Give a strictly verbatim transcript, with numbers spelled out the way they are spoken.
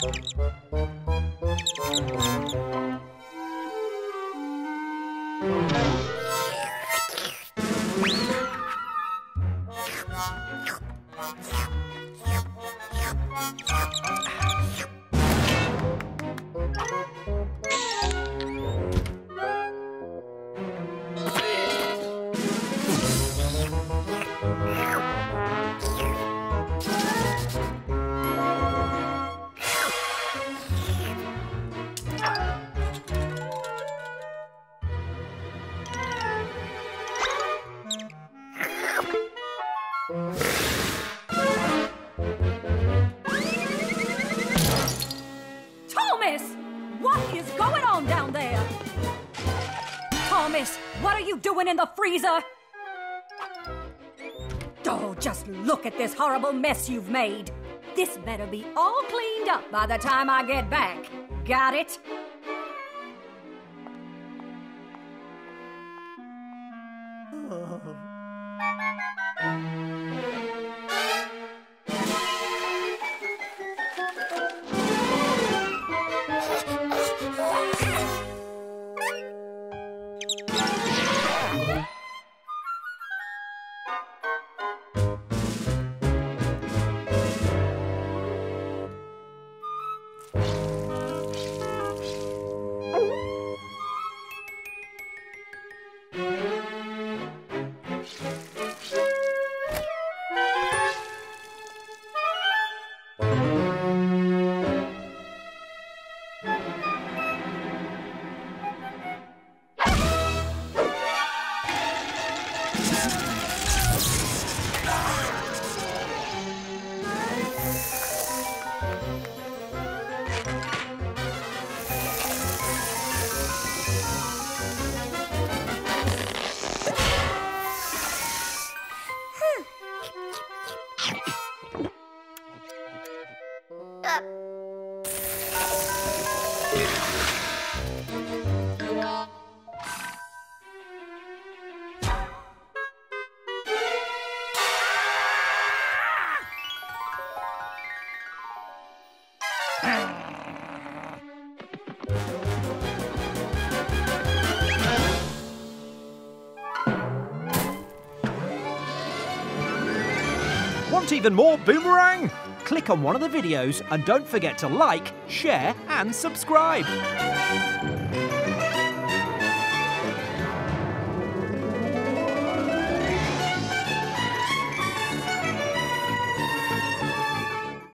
Thomas! What is going on down there? Thomas, what are you doing in the freezer? Oh, just look at this horrible mess you've made. This better be all cleaned up by the time I get back. Got it? Want even more Boomerang? Click on one of the videos and don't forget to like, share and subscribe.